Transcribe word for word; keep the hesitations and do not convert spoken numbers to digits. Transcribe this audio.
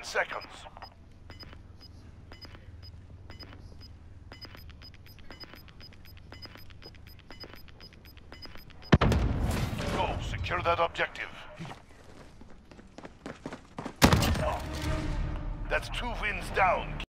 seconds. Go, secure that objective. That's two wins down.